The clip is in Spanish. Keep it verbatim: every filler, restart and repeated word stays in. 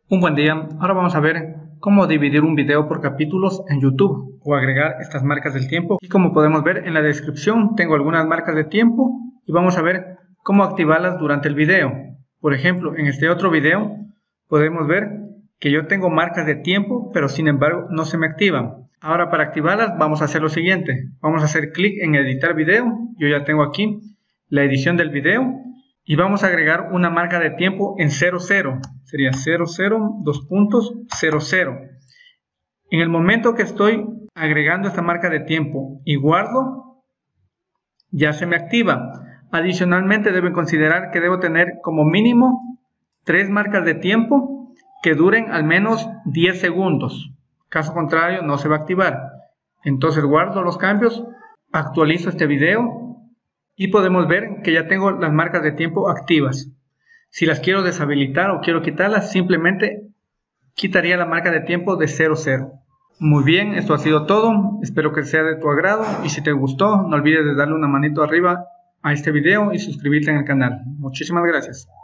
Un buen día. Ahora vamos a ver cómo dividir un video por capítulos en YouTube o agregar estas marcas del tiempo. Y como podemos ver en la descripción tengo algunas marcas de tiempo y vamos a ver cómo activarlas durante el video. Por ejemplo, en este otro video podemos ver que yo tengo marcas de tiempo, pero sin embargo no se me activan. Ahora, para activarlas vamos a hacer lo siguiente. Vamos a hacer clic en editar video. Yo ya tengo aquí la edición del video. Y vamos a agregar una marca de tiempo en cero cero. Sería cero cero, dos puntos, cero cero. En el momento que estoy agregando esta marca de tiempo y guardo, ya se me activa. Adicionalmente deben considerar que debo tener como mínimo tres marcas de tiempo que duren al menos diez segundos. Caso contrario no se va a activar. Entonces guardo los cambios, actualizo este video. Y podemos ver que ya tengo las marcas de tiempo activas. Si las quiero deshabilitar o quiero quitarlas, simplemente quitaría la marca de tiempo de cero cero. Muy bien, esto ha sido todo. Espero que sea de tu agrado. Y si te gustó, no olvides de darle una manito arriba a este video y suscribirte en el canal. Muchísimas gracias.